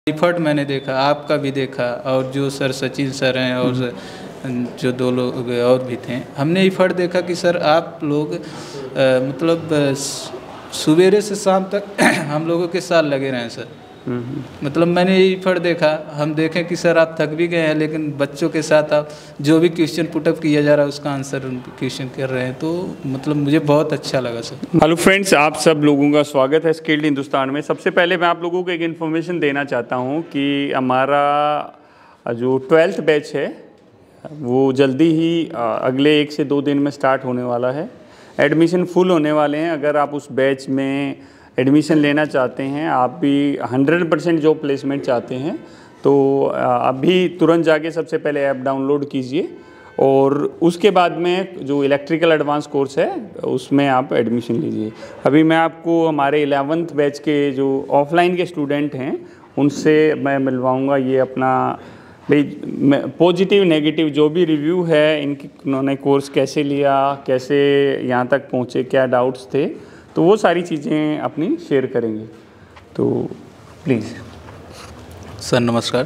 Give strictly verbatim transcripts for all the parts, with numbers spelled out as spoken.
Effort मैंने देखा, आपका भी देखा, और जो सर सचिन सर हैं और जो दो लोग और भी थे, हमने एफर्ट देखा कि सर आप लोग आ, मतलब सवेरे से शाम तक हम लोगों के साथ लगे रहे सर। मतलब मैंने ये एफर्ट देखा, हम देखें कि सर आप थक भी गए हैं लेकिन बच्चों के साथ आप जो भी क्वेश्चन पुटअप किया जा रहा है उसका आंसर क्वेश्चन कर रहे हैं, तो मतलब मुझे बहुत अच्छा लगा सर। हेलो फ्रेंड्स, आप सब लोगों का स्वागत है स्किल्ड हिंदुस्तान में। सबसे पहले मैं आप लोगों को एक इन्फॉर्मेशन देना चाहता हूं कि हमारा जो ट्वेल्थ बैच है वो जल्दी ही अगले एक से दो दिन में स्टार्ट होने वाला है। एडमिशन फुल होने वाले हैं। अगर आप उस बैच में एडमिशन लेना चाहते हैं, आप भी हंड्रेड परसेंट जॉब प्लेसमेंट चाहते हैं, तो अभी तुरंत जाके सबसे पहले ऐप डाउनलोड कीजिए और उसके बाद में जो इलेक्ट्रिकल एडवांस कोर्स है उसमें आप एडमिशन लीजिए। अभी मैं आपको हमारे इलेवेंथ बैच के जो ऑफलाइन के स्टूडेंट हैं उनसे मैं मिलवाऊंगा। ये अपना भाई पॉजिटिव नेगेटिव जो भी रिव्यू है, इनकी उन्होंने कोर्स कैसे लिया, कैसे यहाँ तक पहुँचे, क्या डाउट्स थे, तो वो सारी चीज़ें अपनी शेयर करेंगे। तो प्लीज़ सर नमस्कार।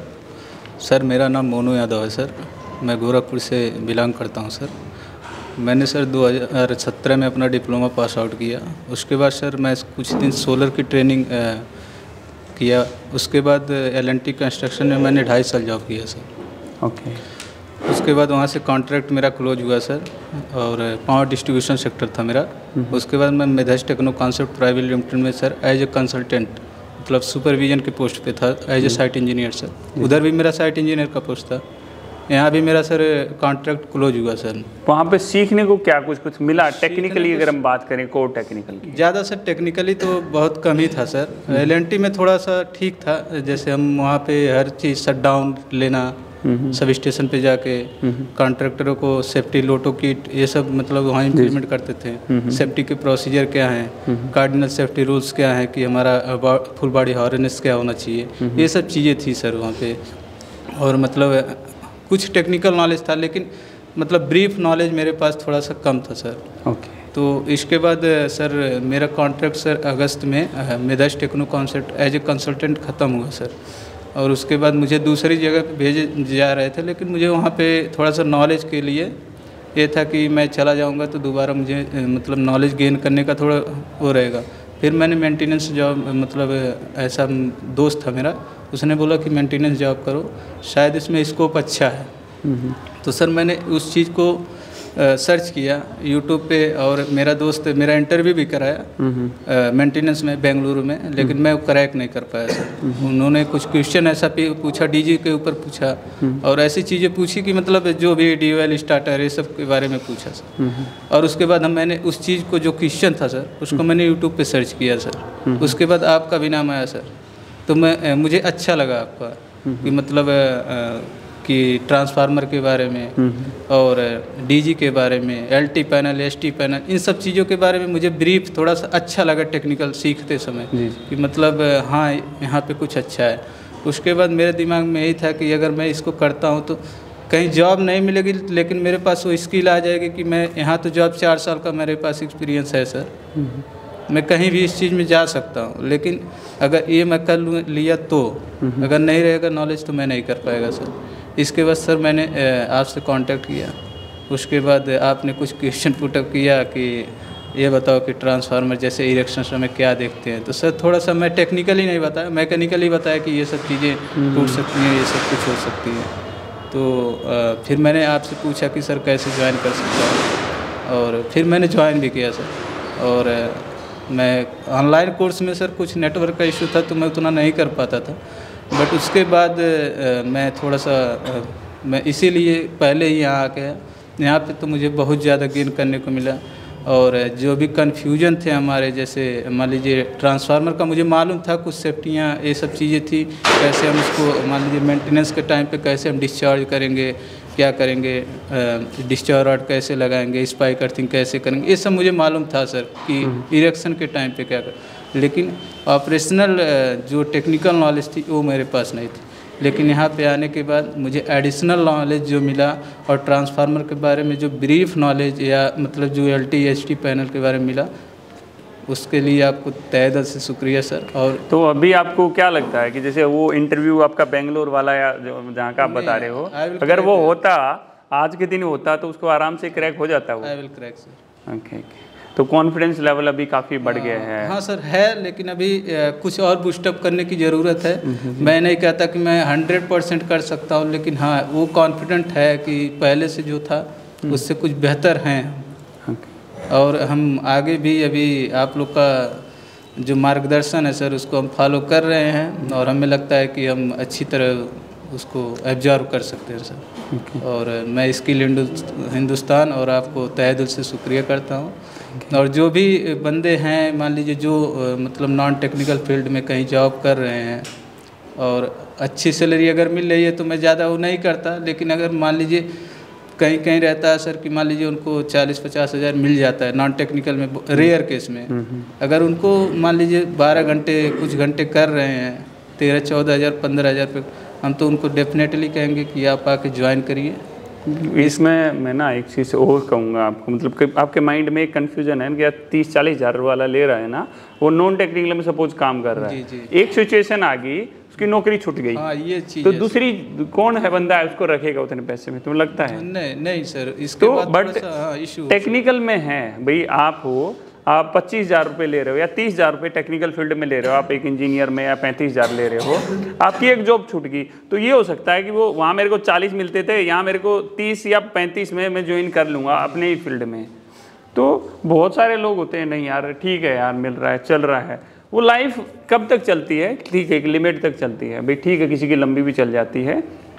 सर मेरा नाम मोनू यादव है सर, मैं गोरखपुर से बिलोंग करता हूं सर। मैंने सर दो हज़ार सत्रह में अपना डिप्लोमा पास आउट किया। उसके बाद सर मैं कुछ दिन सोलर की ट्रेनिंग आ, किया। उसके बाद एल एन टी कंस्ट्रक्शन में मैंने ढाई साल जॉब किया सर। ओके। उसके बाद वहाँ से कॉन्ट्रैक्ट मेरा क्लोज हुआ सर और पावर डिस्ट्रीब्यूशन सेक्टर था मेरा। उसके बाद मैं Medhas techno concept private limited में सर एज ए कंसल्टेंट मतलब सुपरविजन के पोस्ट पे था, as a site engineer sir. उधर भी मेरा साइट इंजीनियर का पोस्ट था। यहाँ भी मेरा सर कॉन्ट्रैक्ट क्लोज हुआ सर। वहाँ पे सीखने को क्या कुछ कुछ मिला टेक्निकली? अगर हम बात करें कोर टेक्निकल की, ज़्यादा सर टेक्निकली तो बहुत कम ही था सर। एल एन टी में थोड़ा सा ठीक था, जैसे हम वहाँ पे हर चीज़ शट डाउन लेना, सब स्टेशन पे जाके कॉन्ट्रैक्टरों को सेफ्टी लोटो किट ये सब मतलब वहाँ इम्प्लीमेंट करते थे। सेफ्टी के प्रोसीजर क्या हैं, कार्डिनल सेफ्टी रूल्स क्या हैं, कि हमारा फुल बॉडी हार्नेस क्या होना चाहिए, ये सब चीज़ें थी सर वहाँ पे। और मतलब कुछ टेक्निकल नॉलेज था लेकिन मतलब ब्रीफ नॉलेज मेरे पास थोड़ा सा कम था सर। ओके। तो इसके बाद सर मेरा कॉन्ट्रैक्ट सर अगस्त में Medhas techno concept as a consultant ख़त्म हुआ सर। और उसके बाद मुझे दूसरी जगह पे भेजे जा रहे थे, लेकिन मुझे वहाँ पे थोड़ा सा नॉलेज के लिए ये था कि मैं चला जाऊँगा तो दोबारा मुझे मतलब नॉलेज गेन करने का थोड़ा वो रहेगा। फिर मैंने मेंटेनेंस जॉब मतलब ऐसा दोस्त था मेरा, उसने बोला कि मेंटेनेंस जॉब करो, शायद इसमें स्कोप अच्छा है। तो सर मैंने उस चीज़ को आ, सर्च किया यूट्यूब पे, और मेरा दोस्त मेरा इंटरव्यू भी कराया मेंटेनेंस में बेंगलुरु में, लेकिन मैं क्रैक नहीं कर पाया सर। उन्होंने कुछ क्वेश्चन ऐसा पूछा, डीजी के ऊपर पूछा और ऐसी चीज़ें पूछी कि मतलब जो भी डी एल स्टार्टर ये सब के बारे में पूछा सर। और उसके बाद हम मैंने उस चीज़ को जो क्वेश्चन था सर उसको मैंने यूट्यूब पर सर्च किया सर। उसके बाद आपका भी नाम आया सर, तो मैं मुझे अच्छा लगा आपका कि मतलब आ, कि ट्रांसफार्मर के बारे में और डीजी के बारे में, एलटी पैनल, एसटी पैनल, इन सब चीज़ों के बारे में मुझे ब्रीफ थोड़ा सा अच्छा लगा टेक्निकल सीखते समय कि मतलब हाँ यहाँ पे कुछ अच्छा है। उसके बाद मेरे दिमाग में यही था कि अगर मैं इसको करता हूँ तो कहीं जॉब नहीं मिलेगी लेकिन मेरे पास वो स्किल आ जाएगी कि मैं यहाँ तो जॉब चार साल का मेरे पास एक्सपीरियंस है सर, मैं कहीं भी इस चीज़ में जा सकता हूँ। लेकिन अगर ये मैं कर लिया तो अगर नहीं रहेगा नॉलेज तो मैं नहीं कर पाएगा सर। इसके बाद सर मैंने आपसे कांटेक्ट किया। उसके बाद आपने कुछ क्वेश्चन पुटअप किया कि ये बताओ कि ट्रांसफार्मर जैसे इरेक्शन समय क्या देखते हैं। तो सर थोड़ा सा मैं टेक्निकली नहीं बताया, मैकेनिकली बताया कि ये सब चीज़ें टूट सकती हैं, ये सब कुछ हो सकती है। तो फिर मैंने आपसे पूछा कि सर कैसे ज्वाइन कर सकता हूँ, और फिर मैंने ज्वाइन भी किया सर। और मैं ऑनलाइन कोर्स में सर कुछ नेटवर्क का इशू था तो मैं उतना नहीं कर पाता था, बट उसके बाद मैं थोड़ा सा मैं इसीलिए पहले ही यहाँ आ गया। यहाँ पे तो मुझे बहुत ज़्यादा गेन करने को मिला। और जो भी कन्फ्यूजन थे हमारे, जैसे मान लीजिए ट्रांसफार्मर का मुझे मालूम था, कुछ सेफ्टियाँ ये सब चीज़ें थी, कैसे हम उसको मान लीजिए मेंटेनेंस के टाइम पे कैसे हम डिस्चार्ज करेंगे, क्या करेंगे, डिस्चार्ज रॉड कैसे लगाएंगे, स्पाइक अर्थिंग कैसे करेंगे, ये सब मुझे मालूम था सर कि इरेक्शन के टाइम पे क्या कर। लेकिन ऑपरेशनल जो टेक्निकल नॉलेज थी वो मेरे पास नहीं थी। लेकिन यहाँ पे आने के बाद मुझे एडिशनल नॉलेज जो मिला, और ट्रांसफार्मर के बारे में जो ब्रीफ नॉलेज या मतलब जो L T H T panel के बारे में मिला, उसके लिए आपको तहे दिल से शुक्रिया सर। और तो अभी आपको क्या लगता है कि जैसे वो इंटरव्यू आपका बेंगलोर वाला या जहाँ का आप बता रहे हो, अगर वो होता आज के दिन होता तो उसको आराम से क्रैक हो जाता? वो I will crack sir. Okay okay. तो कॉन्फिडेंस लेवल अभी काफ़ी बढ़ गया है? हाँ सर है, लेकिन अभी कुछ और बूस्टअप करने की ज़रूरत है। मैं नहीं कहता कि मैं हंड्रेड परसेंट कर सकता हूँ, लेकिन हाँ वो कॉन्फिडेंट है कि पहले से जो था उससे कुछ बेहतर हैं। और हम आगे भी अभी आप लोग का जो मार्गदर्शन है सर उसको हम फॉलो कर रहे हैं, और हमें लगता है कि हम अच्छी तरह उसको एब्जॉर्व कर सकते हैं सर। और मैं स्किल हिंदुस्तान और आपको तहे दिल से शुक्रिया करता हूँ। और जो भी बंदे हैं, मान लीजिए जो मतलब नॉन टेक्निकल फील्ड में कहीं जॉब कर रहे हैं और अच्छी सैलरी अगर मिल रही है तो मैं ज़्यादा वो नहीं करता, लेकिन अगर मान लीजिए कहीं कहीं रहता है सर कि मान लीजिए उनको चालीस पचास हज़ार मिल जाता है नॉन टेक्निकल में, रेयर केस में। अगर उनको मान लीजिए बारह घंटे कुछ घंटे कर रहे हैं तेरह चौदह हज़ार पंद्रह हज़ार पे, हम तो उनको डेफिनेटली कहेंगे कि आप आके ज्वाइन करिए। इसमें मैं ना एक चीज़ और कहूँगा आपको, मतलब कि आपके माइंड में एक कन्फ्यूजन है कि तीस चालीस हज़ार वाला ले रहा है ना, वो नॉन टेक्निकल में सपोज काम कर रहा है, जी, जी। एक सिचुएशन आ गई उसकी नौकरी छूट गई, हाँ, ये चीज़ तो दूसरी कौन है बंदा है उसको रखेगा उतने पैसे में, तुम्हें लगता है? नहीं नहीं सर, इसके तो बाद बट इशू टेक्निकल में है भाई, आप हो आप पच्चीस हज़ार रुपये ले रहे हो या तीस हज़ार रुपये टेक्निकल फील्ड में ले रहे हो, आप एक इंजीनियर में या पैंतीस हज़ार ले रहे हो, आपकी एक जॉब छूट गई, तो ये हो सकता है कि वो वहाँ मेरे को चालीस मिलते थे, यहाँ मेरे को तीस या पैंतीस में मैं ज्वाइन कर लूँगा अपने ही फील्ड में। तो बहुत सारे लोग होते हैं नहीं यार ठीक है यार मिल रहा है चल रहा है, वो लाइफ कब तक चलती है? ठीक है एक लिमिट तक चलती है भाई, ठीक है किसी की लंबी भी चल जाती है,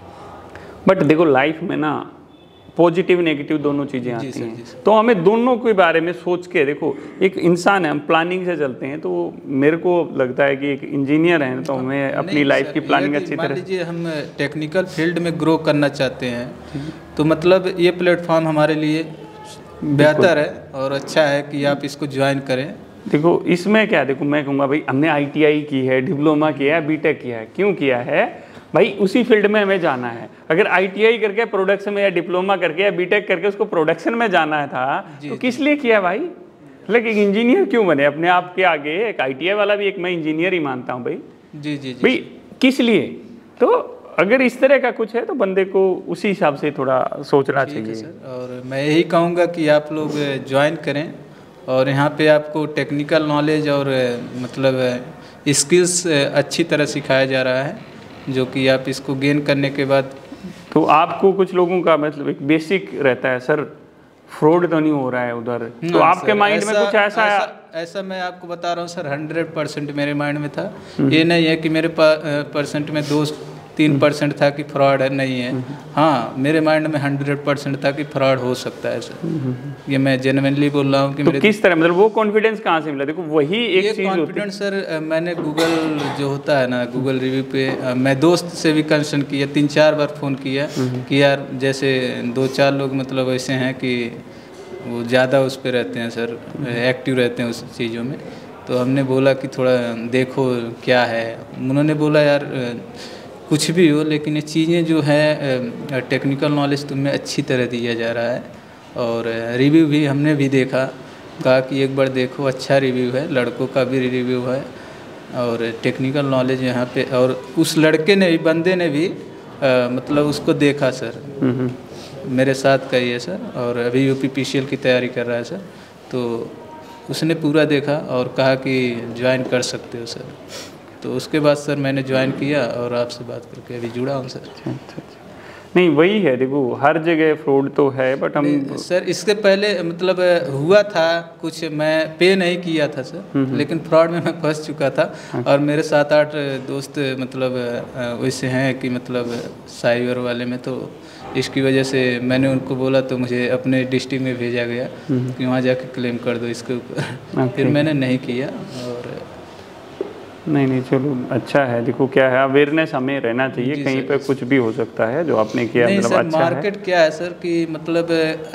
बट देखो लाइफ में ना पॉजिटिव नेगेटिव दोनों चीज़ें आती हैं, तो हमें दोनों के बारे में सोच के देखो, एक इंसान है हम प्लानिंग से चलते हैं, तो मेरे को लगता है कि एक इंजीनियर है तो हमें अपनी लाइफ की प्लानिंग अच्छी तरह। मान लीजिए हम टेक्निकल फील्ड में ग्रो करना चाहते हैं तो मतलब ये प्लेटफॉर्म हमारे लिए बेहतर है और अच्छा है कि आप इसको ज्वाइन करें। देखो इसमें क्या, देखो मैं कहूँगा भाई हमने आई टी आई की है, डिप्लोमा किया है, बी टेक किया है, क्यों किया है भाई? उसी फील्ड में हमें जाना है। अगर आई टी आई करके प्रोडक्शन में या डिप्लोमा करके या बी टेक करके उसको प्रोडक्शन में जाना था तो किस लिए किया भाई? लेकिन एक इंजीनियर क्यों बने अपने आप के आगे? एक आई टी आई वाला भी एक मैं इंजीनियर ही मानता हूँ भाई। जी जी भाई किस लिए? तो अगर इस तरह का कुछ है तो बंदे को उसी हिसाब से थोड़ा सोचना चाहिए सर। और मैं यही कहूँगा कि आप लोग ज्वाइन करें, और यहाँ पे आपको टेक्निकल नॉलेज और मतलब स्किल्स अच्छी तरह सिखाया जा रहा है, जो कि आप इसको गेन करने के बाद तो आपको कुछ लोगों का मतलब एक बेसिक रहता है सर फ्रॉड तो नहीं हो रहा है उधर, तो आपके माइंड में कुछ ऐसा ऐसा, ऐसा मैं आपको बता रहा हूँ सर, हंड्रेड परसेंट मेरे माइंड में था। ये नहीं है कि मेरे परसेंट में दो तीन परसेंट था कि फ्रॉड है, नहीं है। हाँ मेरे माइंड में हंड्रेड परसेंट था कि फ्रॉड हो सकता है सर, ये मैं जेन्युइनली बोल रहा हूँ कि तो मेरे किस तरह मतलब वो कॉन्फिडेंस कहाँ से मिला? देखो वही एक चीज़ कॉन्फिडेंस सर, मैंने गूगल जो होता है ना गूगल रिव्यू पे मैं दोस्त से भी कंसल्ट किया, तीन चार बार फ़ोन किया कि यार जैसे दो चार लोग मतलब ऐसे हैं कि वो ज़्यादा उस पर रहते हैं सर, एक्टिव रहते हैं उस चीज़ों में, तो हमने बोला कि थोड़ा देखो क्या है। उन्होंने बोला यार कुछ भी हो लेकिन ये चीज़ें जो है टेक्निकल नॉलेज तुम्हें अच्छी तरह दिया जा रहा है, और रिव्यू भी हमने भी देखा, कहा कि एक बार देखो अच्छा रिव्यू है, लड़कों का भी रिव्यू है और टेक्निकल नॉलेज यहाँ पे, और उस लड़के ने भी बंदे ने भी आ, मतलब उसको देखा सर, मेरे साथ का ही है सर, और अभी U P P C L की तैयारी कर रहा है सर, तो उसने पूरा देखा और कहा कि ज्वाइन कर सकते हो सर। तो उसके बाद सर मैंने ज्वाइन किया और आपसे बात करके अभी जुड़ा हूँ सर। अच्छा अच्छा, नहीं वही है देखो हर जगह फ्रॉड तो है, बट हम सर इसके पहले मतलब हुआ था कुछ, मैं पे नहीं किया था सर, लेकिन फ्रॉड में मैं फंस चुका था। और मेरे सात आठ दोस्त मतलब वैसे हैं कि मतलब साइबर वाले में, तो इसकी वजह से मैंने उनको बोला तो मुझे अपने डिस्ट्रिक्ट में भेजा गया कि वहाँ जाके क्लेम कर दो इसके ऊपर। फिर मैंने नहीं किया। और नहीं नहीं चलो अच्छा है, देखो क्या है अवेयरनेस हमें रहना चाहिए, कहीं पे कुछ भी हो सकता है जो आपने किया नहीं मतलब सर, अच्छा मार्केट है। क्या है सर कि मतलब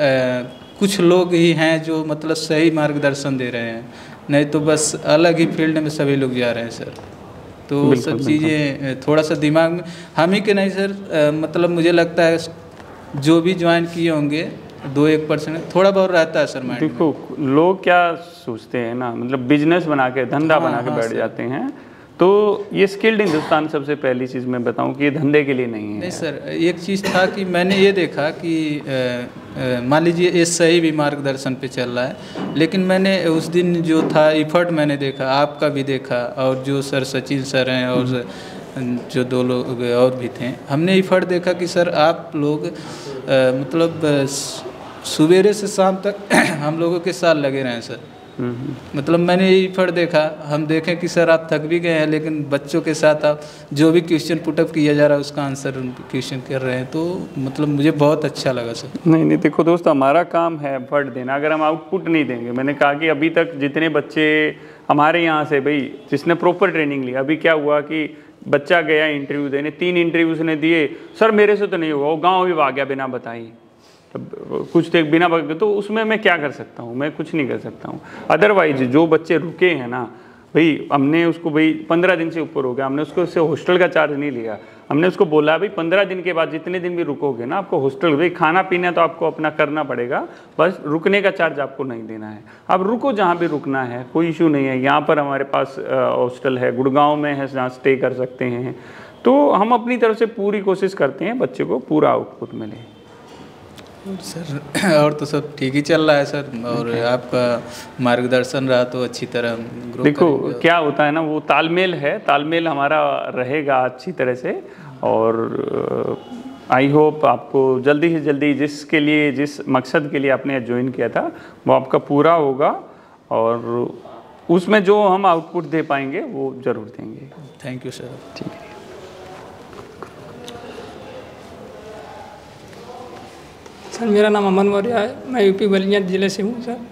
आ, कुछ लोग ही हैं जो मतलब सही मार्गदर्शन दे रहे हैं, नहीं तो बस अलग ही फील्ड में सभी लोग जा रहे हैं सर। तो सब चीज़ें थोड़ा सा दिमाग में हम ही के नहीं सर, आ, मतलब मुझे लगता है जो भी ज्वाइन किए होंगे दो एक परसेंट थोड़ा बहुत रहता है सर माइंड में। देखो लोग क्या सोचते हैं ना, मतलब बिजनेस बना के धंधा हाँ, बना के हाँ, बैठ सर। जाते हैं। तो ये स्किल्ड हिंदुस्तान सबसे पहली चीज़ मैं बताऊं कि ये धंधे के लिए नहीं है। नहीं सर, एक चीज़ था कि मैंने ये देखा कि अ, अ, मान लीजिए ये सही भी मार्गदर्शन पे चल रहा है, लेकिन मैंने उस दिन जो था इफ़र्ट मैंने देखा, आपका भी देखा, और जो सर सचिन सर हैं और जो दो लोग और भी थे, हमने इफ़र्ट देखा कि सर आप लोग अ, मतलब अ, सवेरे से शाम तक हम लोगों के साथ लगे रहे हैं सर। मतलब मैंने ये इफ़र्ट देखा, हम देखें कि सर आप थक भी गए हैं, लेकिन बच्चों के साथ आप जो भी क्वेश्चन पुटअप किया जा रहा है उसका आंसर क्वेश्चन कर रहे हैं, तो मतलब मुझे बहुत अच्छा लगा सर। नहीं नहीं, देखो दोस्त, हमारा काम है एफर्ट देना। अगर हम आउटपुट नहीं देंगे, मैंने कहा कि अभी तक जितने बच्चे हमारे यहाँ से भाई जिसने प्रॉपर ट्रेनिंग ली, अभी क्या हुआ कि बच्चा गया इंटरव्यू देने, तीन इंटरव्यू उसने दिए, सर मेरे से तो नहीं हुआ, वो गाँव भी भाग गया बिना बताई, कुछ तो बिना बग, तो उसमें मैं क्या कर सकता हूँ? मैं कुछ नहीं कर सकता हूँ। अदरवाइज जो बच्चे रुके हैं ना भाई, हमने उसको भाई पंद्रह दिन से ऊपर हो गया, हमने उसको उससे हॉस्टल का चार्ज नहीं लिया। हमने उसको बोला भाई पंद्रह दिन के बाद जितने दिन भी रुकोगे ना, आपको हॉस्टल भाई खाना पीना तो आपको अपना करना पड़ेगा, बस रुकने का चार्ज आपको नहीं देना है। अब रुको जहाँ भी रुकना है, कोई इशू नहीं है। यहाँ पर हमारे पास हॉस्टल है, गुड़गांव में है, जहाँ स्टे कर सकते हैं। तो हम अपनी तरफ से पूरी कोशिश करते हैं बच्चे को पूरा आउटपुट मिले। सर और तो सब ठीक ही चल रहा है सर, और आपका मार्गदर्शन रहा तो अच्छी तरह ग्रो देखो करेंगे। क्या होता है ना, वो तालमेल है, तालमेल हमारा रहेगा अच्छी तरह से। और आई होप आपको जल्दी से जल्दी जिसके लिए, जिस मकसद के लिए आपने ज्वाइन किया था, वो आपका पूरा होगा, और उसमें जो हम आउटपुट दे पाएंगे वो ज़रूर देंगे। Thank you sir. ठीक है। सर मेरा नाम अमन मौर्य है, मैं यूपी बलिया ज़िले से हूँ सर।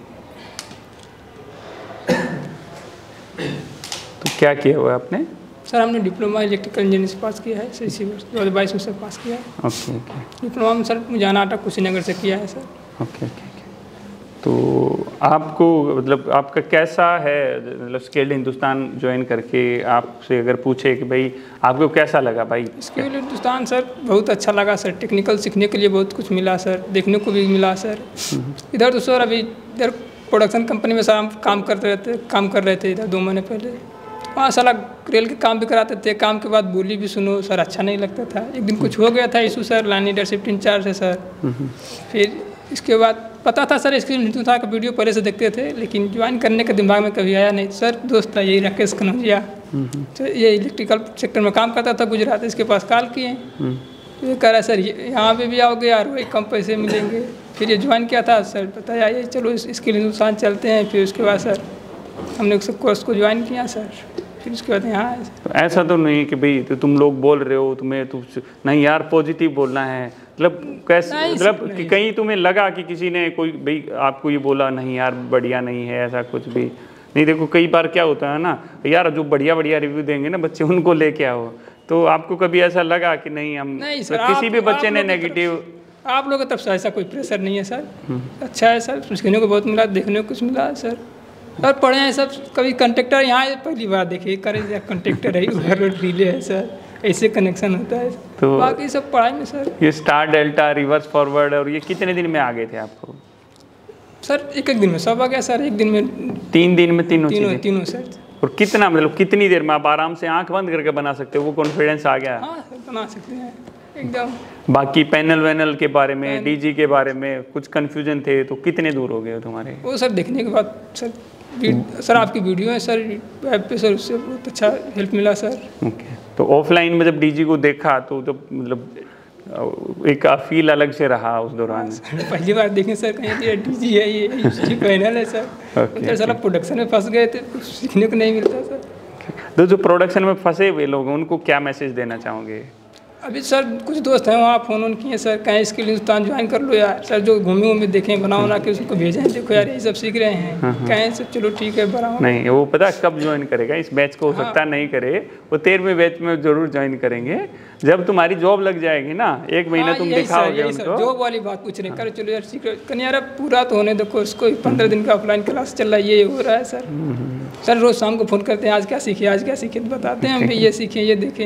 तो क्या किया हुआ है आपने? सर हमने डिप्लोमा इलेक्ट्रिकल इंजीनियरिंग से पास किया है, इसी वर्ष दो हज़ार बाईस में से पास किया है। Okay okay. डिप्लोमा में सर मुझे आना कुशीनगर से किया है सर। Okay okay. तो आपको मतलब आपका कैसा है, मतलब स्किल्ड हिंदुस्तान ज्वाइन करके आपसे अगर पूछे कि भाई आपको कैसा लगा भाई? स्किल्ड हिंदुस्तान सर बहुत अच्छा लगा सर, टेक्निकल सीखने के लिए बहुत कुछ मिला सर, देखने को भी मिला सर। इधर तो सर अभी इधर प्रोडक्शन कंपनी में सर हम काम करते रहते काम कर रहे थे इधर दो महीने पहले। वहाँ साला रेल के काम भी कराते थे, काम के बाद बोली भी सुनो सर, अच्छा नहीं लगता था। एक दिन कुछ हो गया था issue sir, line leadership incharge है सर। फिर इसके बाद पता था सर स्किल्ड हिंदुस्तान का वीडियो पहले से देखते थे, लेकिन ज्वाइन करने का दिमाग में कभी आया नहीं। सर दोस्त था यही राकेश कनौजिया, तो ये इलेक्ट्रिकल सेक्टर में काम करता था गुजरात, इसके पास कॉल किए, तो ये कह रहा है सर यहाँ पे भी आओगे यार वही कम पैसे मिलेंगे। फिर ये ज्वाइन किया था सर, बताया ये चलो स्किल्ड हिंदुस्तान चलते हैं। फिर उसके बाद सर हमने उस कोर्स को ज्वाइन किया सर, फिर उसके बाद यहाँ आए। तो ऐसा तो नहीं कि भाई तो तुम लोग बोल रहे हो, तुम्हें तो नहीं यार पॉजिटिव बोलना है, मतलब कैसे, मतलब कि कहीं तुम्हें लगा कि किसी ने कोई भाई आपको ये बोला नहीं यार बढ़िया नहीं है, ऐसा कुछ भी नहीं? देखो कई बार क्या होता है ना यार, जो बढ़िया बढ़िया रिव्यू देंगे ना बच्चे, उनको लेके आओ। तो आपको कभी ऐसा लगा कि नहीं हम नहीं सर, किसी आप, भी बच्चे ने आप नेगेटिव? आप लोगों की तरफ से ऐसा कोई प्रेशर नहीं है सर, अच्छा है सर, सीखने को बहुत मिला, देखने को कुछ मिला सर। और पढ़े हैं सब, कभी कंडक्टर यहाँ पहली बार देखे, करे कंडक्टर है, उधर रिले है सर, ऐसे कनेक्शन होता है। तो बाकी सब पढ़ाई में सर ये स्टार डेल्टा रिवर्स फॉरवर्ड और ये कितने दिन में आ गए थे आपको? सर एक एक दिन में सब आ गया सर, एक दिन में तीन दिन में तीनों तीनों तीनों सर। और कितना मतलब कितनी देर में आप आराम से आंख बंद करके बना सकते हो? वो कॉन्फिडेंस आ गया? हाँ सर बना सकते हैं एकदम। बाकी पैनल वैनल के बारे में, डीजी के बारे में कुछ कंफ्यूजन थे तो कितने दूर हो गए तुम्हारे? वो सर देखने के बाद सर, सर आपकी वीडियो है सर वेब पे सर, उससे बहुत अच्छा हेल्प मिला सर। ओके। तो ऑफलाइन में जब डीजी को देखा तो जब मतलब एक फील अलग से रहा उस दौरान? पहली बार देखें सर, कहीं डीजी है, ये हिस्ट्री पैनल है sir. okay, sir okay. Production में फंस गए थे, कुछ सीखने को नहीं मिलता सर। तो जो प्रोडक्शन में फंसे हुए लोग हैं उनको क्या मैसेज देना चाहोगे? अभी सर कुछ दोस्त हैं वहाँ फ़ोन ऑन किए सर, कहीं स्किल्ड हिंदुस्तान ज्वाइन कर लो यार सर, जो घूमे घूमे देखें बना बना के उसको भेजें, देखो यार ये सब सीख रहे हैं, कहें सर चलो ठीक है बनाओ। नहीं वो पता कब ज्वाइन करेगा इस बैच को? हो हाँ। सकता नहीं करे, वो तेरहवें बैच में जरूर ज्वाइन करेंगे जब तुम्हारी जॉब लग जाएगी ना, एक महीना तुम दिखाओगे उनको। जॉब वाली बात पूछ रहे, करे चलो यार सीख रहे, कहीं यार पूरा तो होने दो कोर्स को, पंद्रह दिन का ऑफलाइन क्लास चल रहा है, ये हो रहा है सर। सर रोज़ शाम को फ़ोन करते हैं आज क्या सीखे आज क्या सीखे, तो बताते हैं हम भी ये सीखे ये देखें।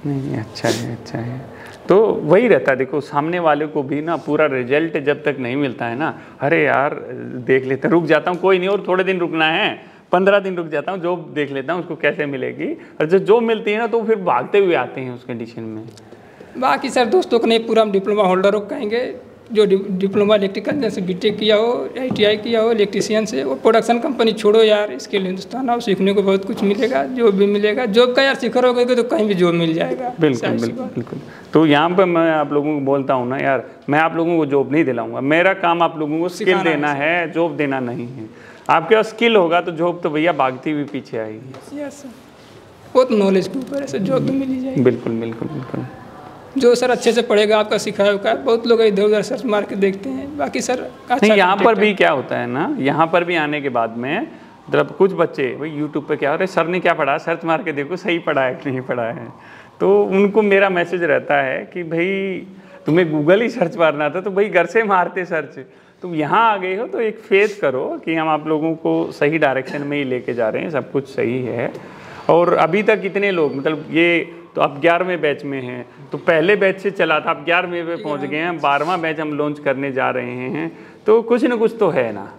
नहीं, अच्छा है, अच्छा है। तो वही रहता है, देखो सामने वाले को भी ना पूरा रिजल्ट जब तक नहीं मिलता है ना, अरे यार देख लेते, रुक जाता हूँ, कोई नहीं और थोड़े दिन रुकना है, पंद्रह दिन रुक जाता हूँ, जॉब देख लेता हूँ उसको कैसे मिलेगी, और जब जॉब मिलती है ना तो फिर भागते हुए आते हैं उस कंडीशन में। बाकी सर दोस्तों को नहीं, पूरा हम डिप्लोमा होल्डर को कहेंगे जो डिप्लोमा इलेक्ट्रिकल जैसे बीटेक किया हो, आईटीआई किया हो इलेक्ट्रिशियन से, वो प्रोडक्शन कंपनी छोड़ो यार, स्किल हिंदुस्तान आओ, सीखने को बहुत कुछ मिलेगा, जॉब भी मिलेगा, जॉब का यार शिखर हो गए तो कहीं भी जॉब मिल जाएगा। बिल्कुल बिल्कुल बिल्कुल। तो यहाँ पर मैं आप लोगों को बोलता हूँ ना यार, मैं आप लोगों को जॉब नहीं दिलाऊंगा, मेरा काम आप लोगों को स्किल देना है, जॉब देना नहीं है। आपके पास स्किल होगा तो जॉब तो भैया भागती हुई पीछे आएगी। यस सर, बहुत नॉलेज के ऊपर ऐसे जॉब तो मिल ही जाएगी। बिल्कुल बिल्कुल बिल्कुल। जो सर अच्छे से पढ़ेगा, आपका सिखाया हुआ, बहुत लोग इधर उधर सर्च मार के देखते हैं, बाकी सर अच्छा नहीं, यहाँ पर भी क्या होता है ना, यहाँ पर भी आने के बाद में मतलब कुछ बच्चे भाई यूट्यूब पे क्या हो रहे, सर ने क्या पढ़ा, सर्च मार के देखो सही पढ़ा है कि नहीं पढ़ा है। तो उनको मेरा मैसेज रहता है कि भाई तुम्हें गूगल ही सर्च मारना था तो भाई घर से मारते सर्च, तुम यहाँ आ गए हो तो एक फेथ करो कि हम आप लोगों को सही डायरेक्शन में ही लेके जा रहे हैं, सब कुछ सही है। और अभी तक कितने लोग, मतलब ये तो आप ग्यारहवें बैच में हैं, तो पहले बैच से चला था, आप ग्यारहवें पे पहुंच गए हैं, बारहवां बैच हम लॉन्च करने जा रहे हैं, तो कुछ ना कुछ तो है ना।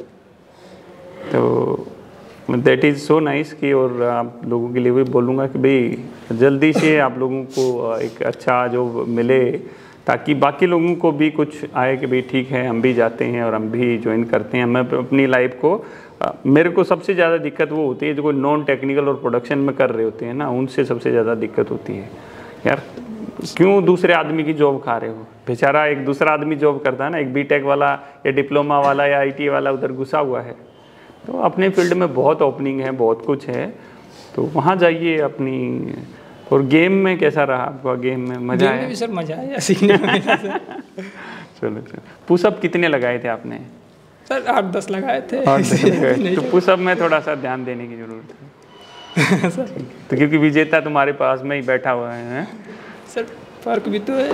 तो दैट इज़ सो नाइस कि, और आप लोगों के लिए भी बोलूँगा कि भाई जल्दी से आप लोगों को एक अच्छा जॉब मिले, ताकि बाकी लोगों को भी कुछ आए कि भाई ठीक है हम भी जाते हैं और हम भी ज्वाइन करते हैं। मैं अपनी लाइफ को, मेरे को सबसे ज़्यादा दिक्कत वो होती है जो कोई नॉन टेक्निकल और प्रोडक्शन में कर रहे होते हैं ना, उनसे सबसे ज़्यादा दिक्कत होती है यार, क्यों दूसरे आदमी की जॉब खा रहे हो। बेचारा एक दूसरा आदमी जॉब करता है ना, एक बीटेक वाला या डिप्लोमा वाला या आईटी वाला उधर घुसा हुआ है, तो अपने फील्ड में बहुत ओपनिंग है, बहुत कुछ है, तो वहाँ जाइए अपनी। और गेम में कैसा रहा आपका, गेम में मज़ा आया? भी सर मज़ा आया सीखने में। चलो चलो, पुशअप कितने लगाए थे आपने? सर आठ दस लगाए थे। लगाए। तो पुशअप में थोड़ा सा ध्यान देने की ज़रूरत है सर, तो क्योंकि विजेता तुम्हारे पास में ही बैठा हुआ है सर, फर्क भी तो है।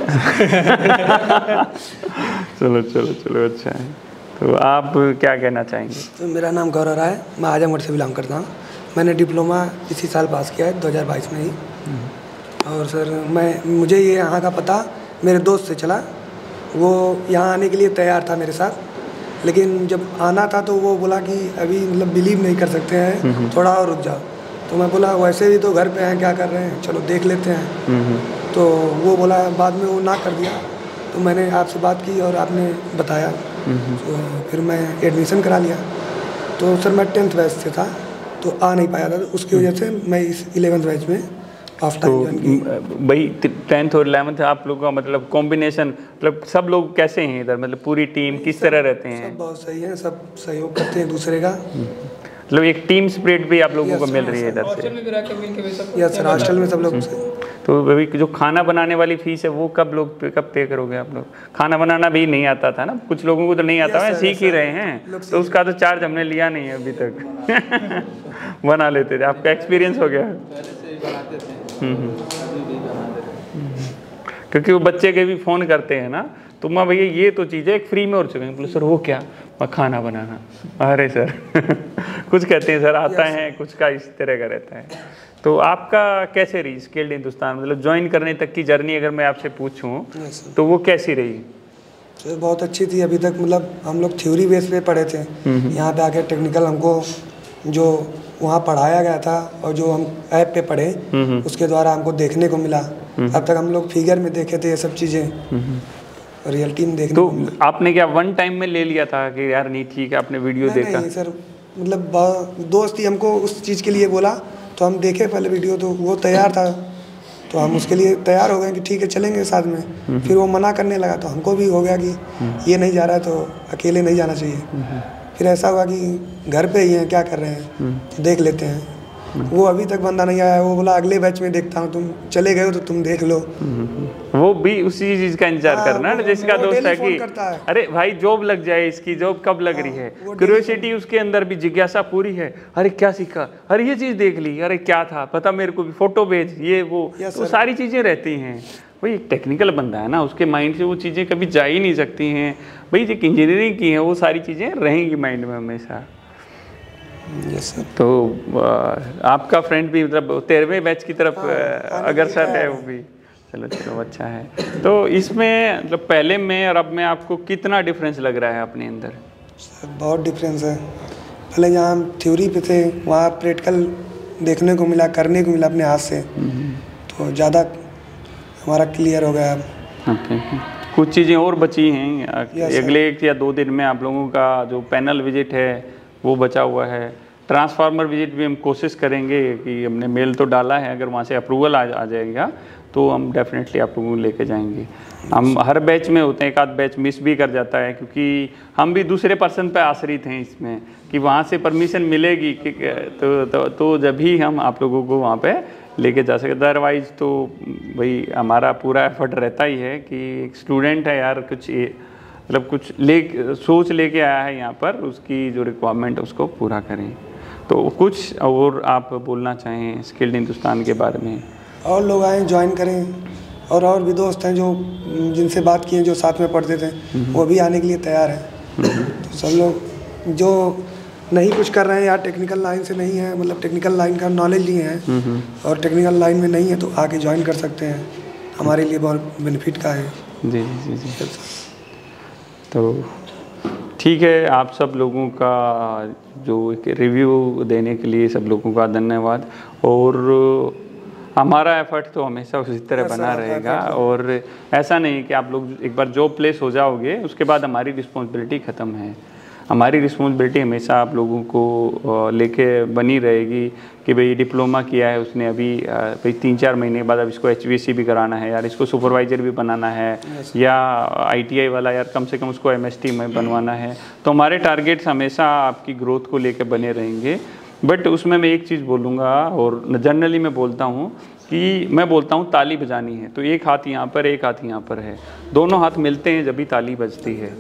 चलो चलो चलो, अच्छा है। तो आप क्या कहना चाहेंगे? तो मेरा नाम गौरव राय है, मैं आजमगढ़ से बिलोंग करता हूँ। मैंने डिप्लोमा इसी साल पास किया है दो हज़ार बाईस में ही। और सर मैं मुझे ये यहाँ का पता मेरे दोस्त से चला, वो यहाँ आने के लिए तैयार था मेरे साथ, लेकिन जब आना था तो वो बोला कि अभी मतलब बिलीव नहीं कर सकते हैं, थोड़ा और रुक जाओ। तो मैं बोला वैसे भी तो घर पे हैं, क्या कर रहे हैं, चलो देख लेते हैं। तो वो बोला, बाद में वो ना कर दिया, तो मैंने आपसे बात की और आपने बताया, तो फिर मैं एडमिशन करा लिया। तो सर मैं टेंथ बैच से था तो आ नहीं पाया था, तो उसकी वजह से मैं इस इलेवेंथ बैच में ऑफ टाइम ज्वाइन किया। भाई टेंथ और इलेवेंथ आप लोगों का मतलब कॉम्बिनेशन, मतलब सब लोग कैसे हैं इधर, मतलब पूरी टीम किस तरह रहते हैं? सब बहुत सही है, सब सहयोग करते हैं दूसरे का, मतलब एक टीम स्पिरिट भी आप लोगों को मिल रही है इधर से। यस सर, हॉस्टल में सब लोग। तो अभी जो खाना बनाने वाली फीस है वो कब लोग कब पे करोगे आप लोग? खाना बनाना भी नहीं आता था ना, कुछ लोगों को तो नहीं आता है, सीख ही रहे हैं, तो उसका तो चार्ज हमने लिया नहीं है अभी तक। बना लेते थे, आपका एक्सपीरियंस हो गया? क्योंकि वो बच्चे के भी फ़ोन करते हैं ना, तो माँ भैया ये तो चीज़ है एक फ्री में और चुके हैं, बोले सर वो क्या? मैं खाना बनाना। अरे सर कुछ कहते हैं सर आता है, कुछ का इस तरह का रहता है। तो आपका कैसे रही स्किल्ड हिंदुस्तान, मतलब ज्वाइन करने तक की जर्नी अगर मैं आपसे पूछूं तो वो कैसी रही? सर बहुत अच्छी थी। अभी तक मतलब हम लोग थ्योरी बेस पे पढ़े थे, यहाँ पे आके टेक्निकल हमको जो वहाँ पढ़ाया गया था और जो हम ऐप पे पढ़े उसके द्वारा हमको देखने को मिला। अब तक हम लोग फिगर में देखे थे ये सब चीज़ें, रियलिटी में देखने तो को आपने क्या वन टाइम में ले लिया था कि यार नहीं ठीक है, आपने वीडियो नहीं, देखा? नहीं सर, मतलब दोस्त ही हमको उस चीज़ के लिए बोला, तो हम देखे पहले वीडियो, तो वो तैयार था तो हम उसके लिए तैयार हो गए कि ठीक है चलेंगे साथ में। फिर वो मना करने लगा तो हमको भी हो गया कि ये नहीं जा रहा है तो अकेले नहीं जाना चाहिए। फिर ऐसा हुआ कि घर पे ही हैं, क्या कर रहे हैं, तो देख लेते हैं। वो अभी तक बंदा नहीं आया, वो बोला अगले बैच में देखता हूँ, तुम चले गए हो तो तुम देख लो। वो भी उसी चीज का इंतजार करना है, जिसका दोस्त है कि है। अरे भाई जॉब लग जाए, इसकी जॉब कब लग रही है, क्यूरियोसिटी उसके अंदर भी, जिज्ञासा पूरी है। अरे क्या सीखा, अरे ये चीज देख ली, अरे क्या था पता मेरे को भी, फोटो भेज, ये वो, तो सारी चीजें रहती हैं। भाई एक टेक्निकल बंदा है ना, उसके माइंड से वो चीज़ें कभी जा ही नहीं सकती हैं। भाई जो इंजीनियरिंग की है वो सारी चीज़ें रहेंगी माइंड में हमेशा। Yes sir. तो आपका फ्रेंड भी मतलब तेरहवें बैच की तरफ अग्रसर है वो भी? चलो चलो अच्छा है। तो इसमें मतलब पहले में और अब में आपको कितना डिफरेंस लग रहा है अपने अंदर? सर बहुत डिफरेंस है। पहले जहाँ हम थ्योरी पे थे वहाँ प्रैक्टिकल देखने को मिला, करने को मिला अपने हाथ से, तो ज़्यादा हमारा क्लियर हो गया। ओके, कुछ चीज़ें और बची हैं अगले एक या दो दिन में आप लोगों का जो पैनल विजिट है वो बचा हुआ है। ट्रांसफार्मर विजिट भी हम कोशिश करेंगे कि हमने मेल तो डाला है, अगर वहाँ से अप्रूवल आ, आ जाएगा तो हम डेफिनेटली आप लोगों को लेके जाएंगे। हम हर बैच में होते हैं, एक आध बैच मिस भी कर जाता है क्योंकि हम भी दूसरे पर्सन पे आश्रित हैं इसमें कि वहाँ से परमिशन मिलेगी कि तो, तो, तो जब ही हम आप लोगों को वहाँ पे लेके जा सकते। अदरवाइज़ तो भाई हमारा पूरा एफर्ट रहता ही है कि एक स्टूडेंट है यार, कुछ मतलब कुछ ले सोच लेके आया है यहाँ पर, उसकी जो रिक्वायरमेंट है उसको पूरा करें। तो कुछ और आप बोलना चाहें स्किल्ड हिंदुस्तान के बारे में? और लोग आएँ ज्वाइन करें, और और भी दोस्त हैं जो जिनसे बात किए जो साथ में पढ़ते थे वो भी आने के लिए तैयार हैं। तो सब लोग जो नहीं कुछ कर रहे हैं या टेक्निकल लाइन से नहीं है, मतलब टेक्निकल लाइन का नॉलेज लिए हैं और टेक्निकल लाइन में नहीं है तो आके ज्वाइन कर सकते हैं, हमारे लिए बहुत बेनिफिट का है। जी जी जी। तो ठीक है, आप सब लोगों का जो एक रिव्यू देने के लिए सब लोगों का धन्यवाद। और हमारा एफर्ट तो हमेशा उसी तरह बना रहेगा, और ऐसा नहीं कि आप लोग एक बार जॉब प्लेस हो जाओगे उसके बाद हमारी रिस्पॉन्सिबिलिटी ख़त्म है। हमारी रिस्पॉन्सिबिलिटी हमेशा आप लोगों को लेके बनी रहेगी कि भाई डिप्लोमा किया है उसने, अभी भाई तीन चार महीने बाद अब इसको एच वी एस सी भी कराना है यार, इसको सुपरवाइज़र भी बनाना है, या आई टी आई वाला यार कम से कम उसको एम एस टी में बनवाना है। तो हमारे टारगेट्स हमेशा आपकी ग्रोथ को लेकर बने रहेंगे। बट उसमें मैं एक चीज़ बोलूँगा, और जनरली मैं बोलता हूँ कि मैं बोलता हूँ ताली बजानी है तो एक हाथ यहाँ पर एक हाथ यहाँ पर है, दोनों हाथ मिलते हैं जब भी ताली बजती है।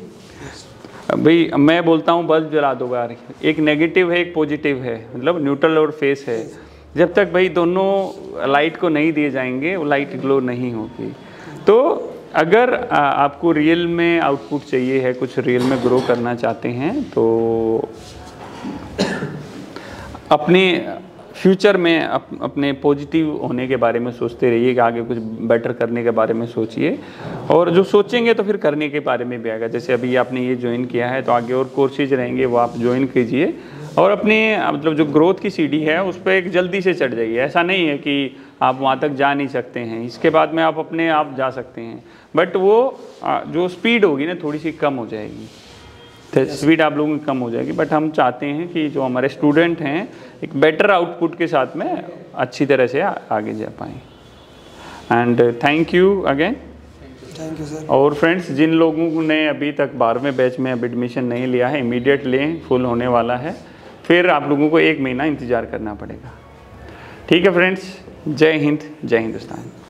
भाई मैं बोलता हूँ बल्ब जला दो यार, एक नेगेटिव है एक पॉजिटिव है, मतलब न्यूट्रल और फेस है। जब तक भाई दोनों लाइट को नहीं दिए जाएंगे वो लाइट ग्लो नहीं होगी। तो अगर आपको रियल में आउटपुट चाहिए है, कुछ रियल में ग्रो करना चाहते हैं, तो अपने फ्यूचर में अप, अपने पॉजिटिव होने के बारे में सोचते रहिए कि आगे कुछ बेटर करने के बारे में सोचिए, और जो सोचेंगे तो फिर करने के बारे में भी आएगा। जैसे अभी आपने ये ज्वाइन किया है तो आगे और कोर्सेज रहेंगे वो आप ज्वाइन कीजिए, और अपने मतलब जो ग्रोथ की सीढ़ी है उस पर एक जल्दी से चढ़ जाइए। ऐसा नहीं है कि आप वहाँ तक जा नहीं सकते हैं, इसके बाद में आप अपने आप जा सकते हैं, बट वो जो स्पीड होगी ना थोड़ी सी कम हो जाएगी, स्पीड आप लोगों की कम हो जाएगी। बट हम चाहते हैं कि जो हमारे स्टूडेंट हैं एक बेटर आउटपुट के साथ में अच्छी तरह से आगे जा पाएँ। And thank you again. Thank you sir. और फ्रेंड्स, जिन लोगों ने अभी तक बारहवें बैच में अब एडमिशन नहीं लिया है, इमीडिएट लें, फुल होने वाला है, फिर आप लोगों को एक महीना इंतज़ार करना पड़ेगा। ठीक है फ्रेंड्स, जय हिंद, जय हिंदुस्तान।